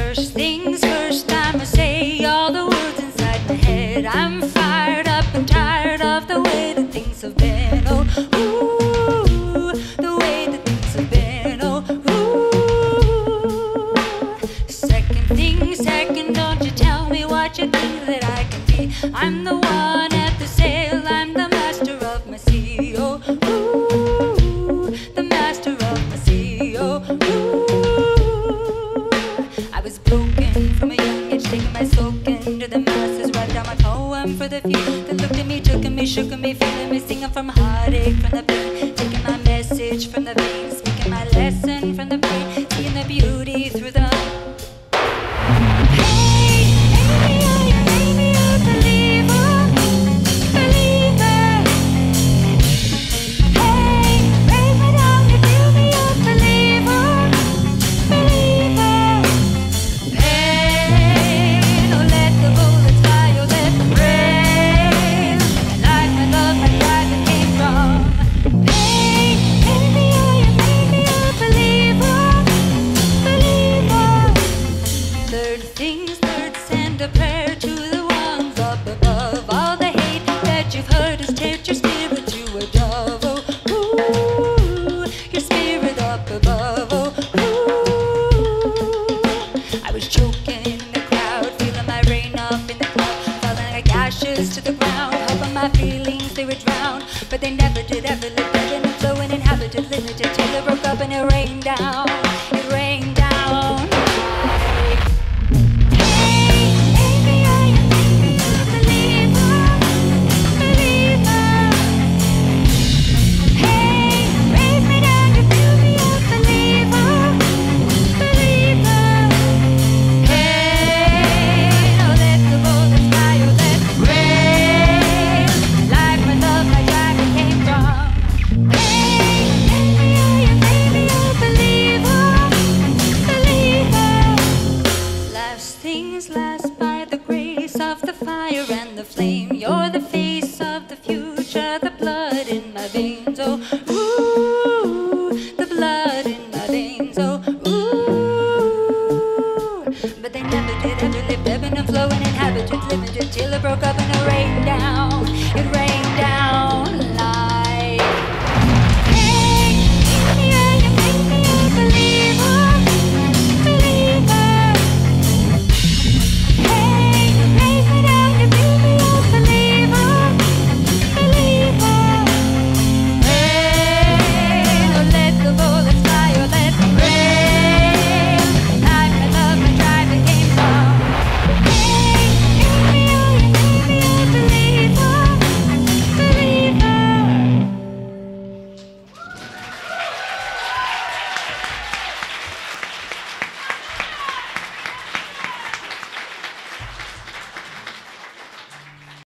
First things first, I'ma say all the words inside my head. I'm fired up and tired of the way that things have been. Oh, ooh, the way that things have been. Oh, ooh. Second thing second, don't you tell me what you think that I can be. I'm the one at the sail, I'm the master of my sea. Oh, ooh, the master of my sea. Oh, ooh. I was broken from a young age, taking my soaking to the masses, write down my poem for the few that looked at me, took at me, shook at me, feeling me, singing from heartache, from the pain, taking my message from the veins, speaking my lesson from the pain, seeing the beauty through the to the ground, hoping my feelings they would drown, but they never did. Ever lived in a flowing inhabited limited till it broke up and it rained down. It rained down. Things last by the grace of the fire and the flame. You're the face of the future, the blood